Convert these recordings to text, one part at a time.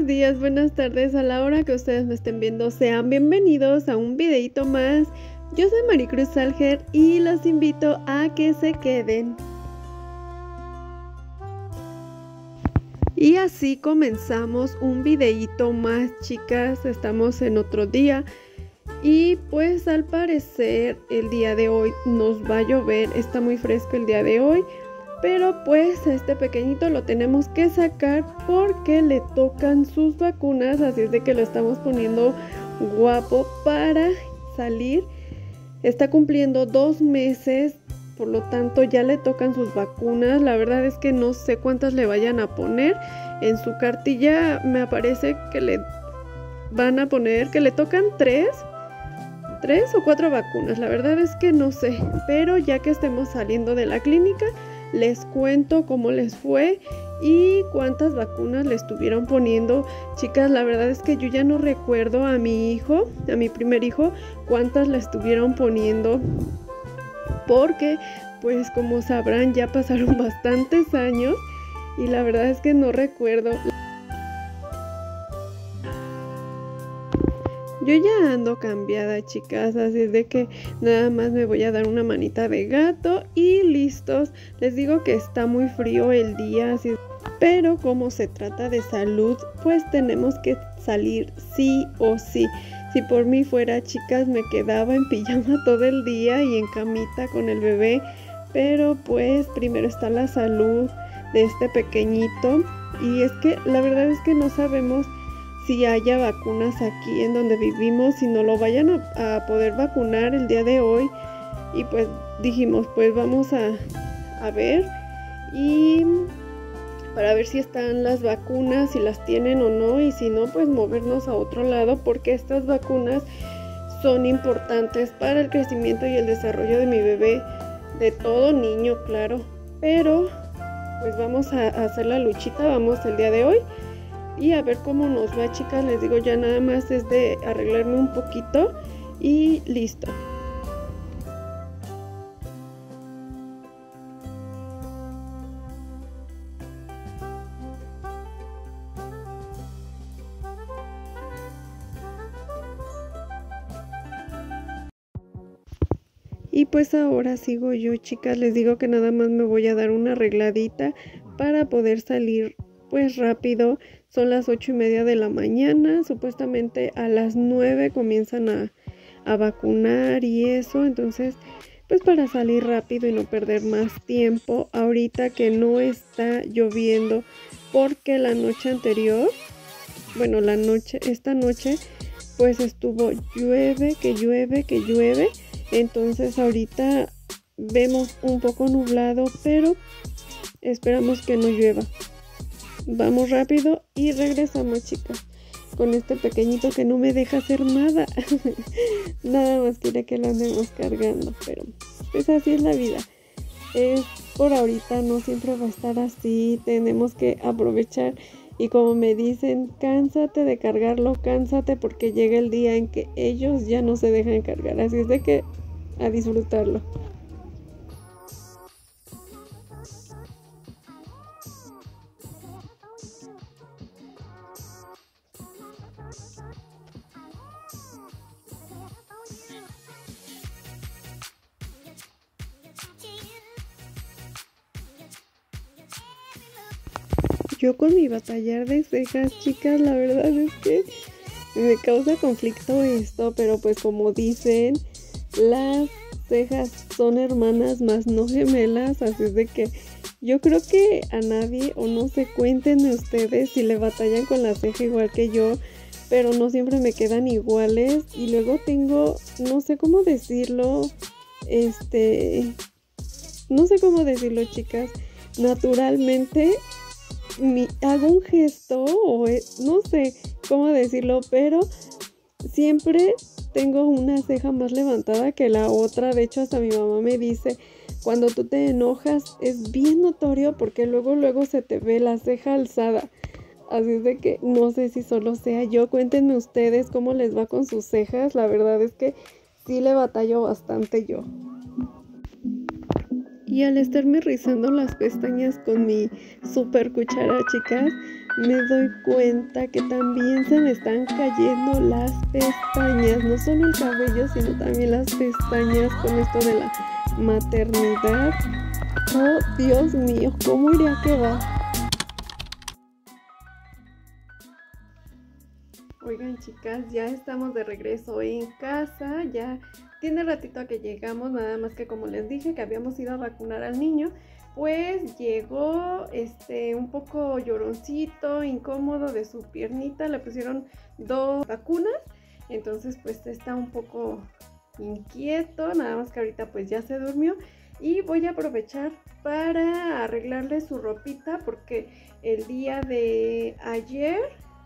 días, buenas tardes, a la hora que ustedes me estén viendo, sean bienvenidos a un videito más. Yo soy Maricruz Salger y los invito a que se queden. Y así comenzamos un videito más, chicas. Estamos en otro día y pues al parecer el día de hoy nos va a llover. Está muy fresco el día de hoy, pero pues a este pequeñito lo tenemos que sacar porque le tocan sus vacunas, así es de que lo estamos poniendo guapo para salir. Está cumpliendo 2 meses, por lo tanto ya le tocan sus vacunas. La verdad es que no sé cuántas le vayan a poner. En su cartilla me aparece que le van a poner que le tocan 3 o 4 vacunas. La verdad es que no sé, pero ya que estemos saliendo de la clínica les cuento cómo les fue y cuántas vacunas le estuvieron poniendo. Chicas, la verdad es que yo ya no recuerdo a mi primer hijo, cuántas le estuvieron poniendo, porque pues como sabrán ya pasaron bastantes años y la verdad es que no recuerdo. Yo ya ando cambiada, chicas, así es de que nada más me voy a dar una manita de gato y listos. Les digo que está muy frío el día, pero como se trata de salud, pues tenemos que salir sí o sí. Si por mí fuera, chicas, me quedaba en pijama todo el día y en camita con el bebé, pero pues primero está la salud de este pequeñito y es que la verdad es que no sabemos si haya vacunas aquí en donde vivimos, si no lo vayan a poder vacunar el día de hoy. Y pues dijimos, pues vamos a ver y para ver si están las vacunas, si las tienen o no, y si no, pues movernos a otro lado, porque estas vacunas son importantes para el crecimiento y el desarrollo de mi bebé, de todo niño, claro. Pero pues vamos a hacer la luchita, vamos el día de hoy y a ver cómo nos va, chicas. Les digo, ya nada más es de arreglarme un poquito y listo. Y pues ahora sigo yo, chicas. Les digo que nada más me voy a dar una arregladita para poder salir pues rápido. Son las 8:30 de la mañana, supuestamente a las 9 comienzan a vacunar y eso, entonces pues para salir rápido y no perder más tiempo, ahorita que no está lloviendo, porque la noche anterior, bueno, esta noche pues estuvo llueve, que llueve, entonces ahorita vemos un poco nublado, pero esperamos que no llueva. Vamos rápido y regresamos, chicas, con este pequeñito que no me deja hacer nada. Nada más quiere que lo andemos cargando, pero pues así es la vida. Es por ahorita, no siempre va a estar así. Tenemos que aprovechar y como me dicen, cánsate de cargarlo, cánsate, porque llega el día en que ellos ya no se dejan cargar. Así es de que a disfrutarlo. Yo con mi batallar de cejas, chicas, la verdad es que me causa conflicto esto, pero pues como dicen, las cejas son hermanas más no gemelas, así es de que yo creo que a nadie, o no sé, cuéntenme ustedes si le batallan con la ceja igual que yo, pero no siempre me quedan iguales. Y luego tengo, no sé cómo decirlo, no sé cómo decirlo, chicas, naturalmente hago un gesto o no sé cómo decirlo, pero siempre tengo una ceja más levantada que la otra. De hecho, hasta mi mamá me dice, cuando tú te enojas es bien notorio porque luego se te ve la ceja alzada. Así es de que no sé si solo sea yo. Cuéntenme ustedes cómo les va con sus cejas. La verdad es que sí le batallo bastante yo. Y al estarme rizando las pestañas con mi super cuchara, chicas, me doy cuenta que también se me están cayendo las pestañas, no solo el cabello, sino también las pestañas con esto de la maternidad. Oh, Dios mío, ¿cómo iré a quedar? Oigan, chicas, ya estamos de regreso en casa, ya tiene ratito que llegamos, nada más que como les dije que habíamos ido a vacunar al niño, pues llegó un poco lloroncito, incómodo de su piernita, le pusieron 2 vacunas, entonces pues está un poco inquieto, nada más que ahorita pues ya se durmió y voy a aprovechar para arreglarle su ropita porque el día de ayer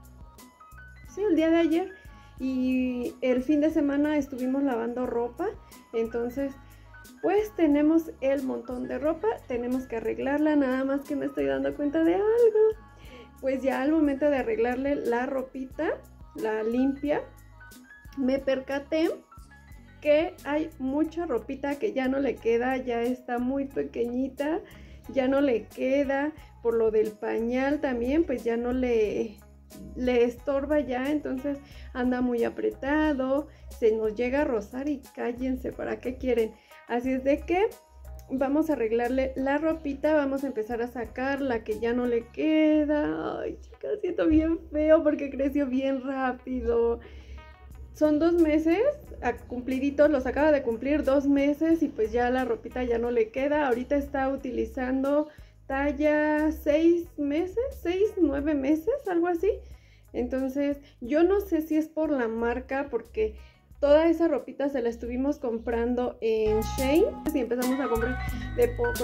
y el fin de semana estuvimos lavando ropa, entonces pues tenemos el montón de ropa, tenemos que arreglarla, nada más que me estoy dando cuenta de algo. Pues ya al momento de arreglarle la ropita, la limpia, me percaté que hay mucha ropita que ya no le queda, ya está muy pequeñita, ya no le queda, por lo del pañal también, pues ya no le estorba ya, entonces anda muy apretado, se nos llega a rozar y cállense, ¿para qué quieren? Así es de que vamos a arreglarle la ropita, vamos a empezar a sacar la que ya no le queda. Ay, chicas, siento bien feo porque creció bien rápido. Son 2 meses, cumpliditos, los acaba de cumplir 2 meses y pues ya la ropita ya no le queda. Ahorita está utilizando talla 6 meses, 6, 9 meses, algo así. Entonces, yo no sé si es por la marca, porque toda esa ropita se la estuvimos comprando en Shein y empezamos a comprar de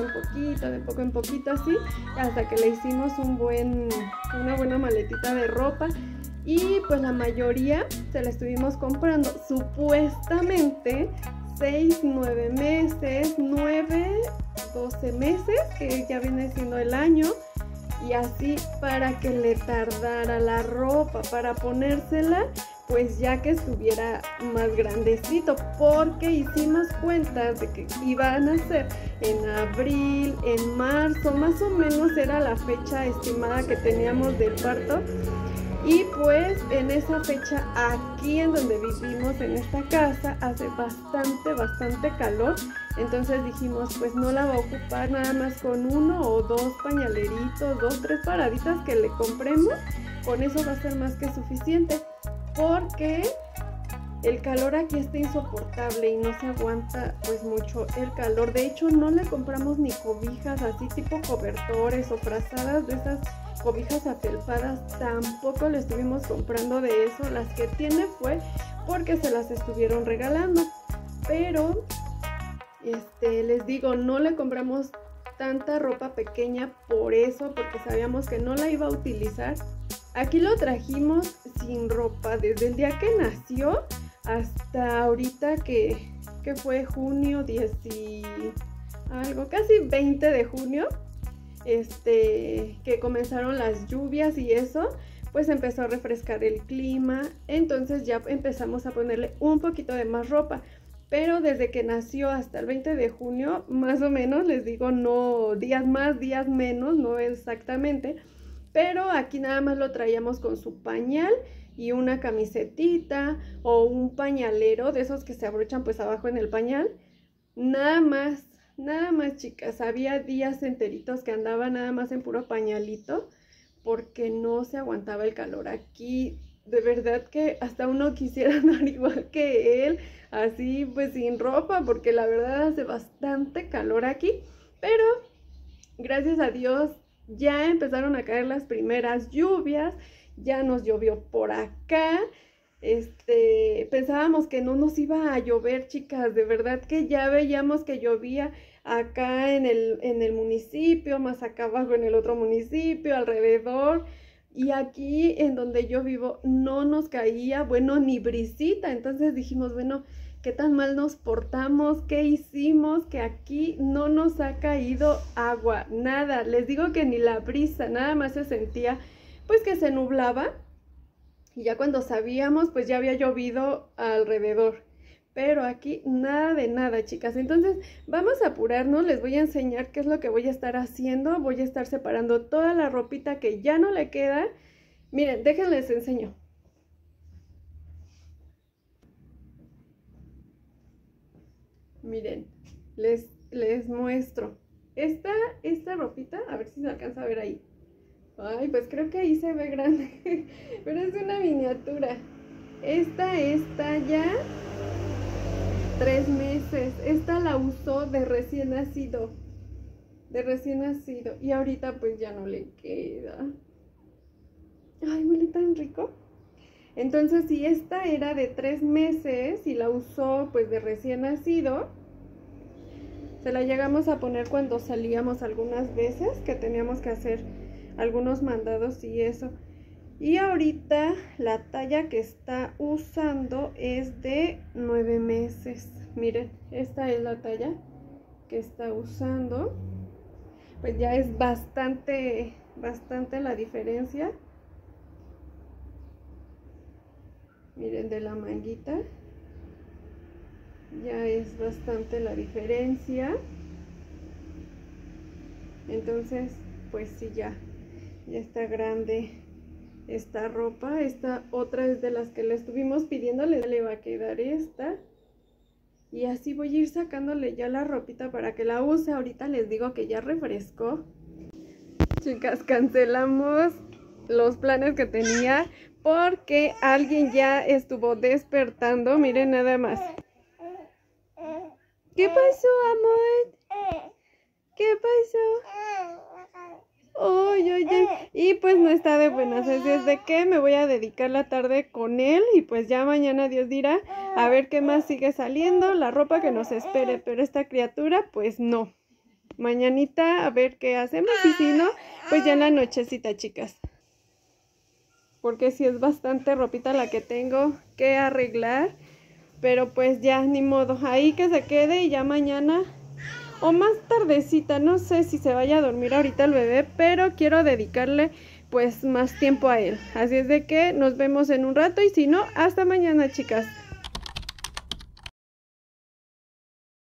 poco en poquito así, hasta que le hicimos una buena maletita de ropa. Y pues la mayoría se la estuvimos comprando supuestamente 6, 9 meses, 9, 12 meses, que ya viene siendo el año, y así para que le tardara la ropa para ponérsela, pues ya que estuviera más grandecito, porque hicimos cuentas de que iban a ser en abril, en marzo, más o menos era la fecha estimada que teníamos del parto. Y pues en esa fecha, aquí en donde vivimos, en esta casa, hace bastante calor. Entonces dijimos, pues no la va a ocupar nada más con 1 o 2 pañaleritos, 2, 3 paraditas que le compremos. Con eso va a ser más que suficiente, porque el calor aquí está insoportable y no se aguanta pues mucho el calor. De hecho, no le compramos ni cobijas así tipo cobertores o frazadas, de esas cobijas afelpadas, tampoco le estuvimos comprando de eso. Las que tiene fue porque se las estuvieron regalando, pero les digo, no le compramos tanta ropa pequeña por eso, porque sabíamos que no la iba a utilizar. Aquí lo trajimos sin ropa desde el día que nació hasta ahorita que fue junio 10 y algo, casi 20 de junio, que comenzaron las lluvias y eso, pues empezó a refrescar el clima, entonces ya empezamos a ponerle un poquito de más ropa. Pero desde que nació hasta el 20 de junio, más o menos, les digo, no días más, días menos, no exactamente, pero aquí nada más lo traíamos con su pañal y una camisetita o un pañalero de esos que se abrochan pues abajo en el pañal. Nada más, chicas, había días enteritos que andaba nada más en puro pañalito porque no se aguantaba el calor aquí. De verdad que hasta uno quisiera andar igual que él, así pues sin ropa, porque la verdad hace bastante calor aquí. Pero gracias a Dios ya empezaron a caer las primeras lluvias, ya nos llovió por acá. Pensábamos que no nos iba a llover, chicas, de verdad que ya veíamos que llovía acá en el municipio, más acá abajo en el otro municipio, alrededor, y aquí en donde yo vivo no nos caía, bueno, ni brisita. Entonces dijimos, bueno, ¿qué tan mal nos portamos? ¿Qué hicimos? Que aquí no nos ha caído agua, nada, les digo que ni la brisa, nada más se sentía pues que se nublaba. Y ya cuando sabíamos, pues ya había llovido alrededor. pero aquí nada de nada, chicas. Entonces vamos a apurarnos, les voy a enseñar qué es lo que voy a estar haciendo. Voy a estar separando toda la ropita que ya no le queda. Miren, déjenles enseño. Miren, les muestro. Esta ropita, a ver si se alcanza a ver ahí. Ay, pues creo que ahí se ve grande, pero es una miniatura. Esta es talla 3 meses. Esta la usó de recién nacido. Y ahorita pues ya no le queda. Ay, huele tan rico. Entonces, si esta era de 3 meses y la usó pues de recién nacido, se la llegamos a poner cuando salíamos algunas veces, que teníamos que hacer algunos mandados y eso. Y ahorita la talla que está usando es de 9 meses. Miren, esta es la talla que está usando. Pues ya es bastante la diferencia. Miren, de la manguita ya es bastante la diferencia. Entonces pues sí, ya está grande esta ropa. Esta otra es de las que le estuvimos pidiendo, le va a quedar esta. Y así voy a ir sacándole ya la ropita para que la use. Ahorita les digo que ya refrescó. Chicas, cancelamos los planes que tenía porque alguien ya estuvo despertando. Miren nada más. ¿Qué pasó, amor? ¿Qué pasó? Oye. Y pues no está de buenas, así es de que me voy a dedicar la tarde con él. Y pues ya mañana Dios dirá a ver qué más sigue saliendo, la ropa que nos espere. Pero esta criatura pues no. Mañanita a ver qué hacemos, y si no, pues ya en la nochecita, chicas. Porque sí es bastante ropita la que tengo que arreglar. Pero pues ya, ni modo, ahí que se quede y ya mañana o más tardecita, no sé si se vaya a dormir ahorita el bebé, pero quiero dedicarle pues más tiempo a él. Así es de que nos vemos en un rato y si no, hasta mañana, chicas.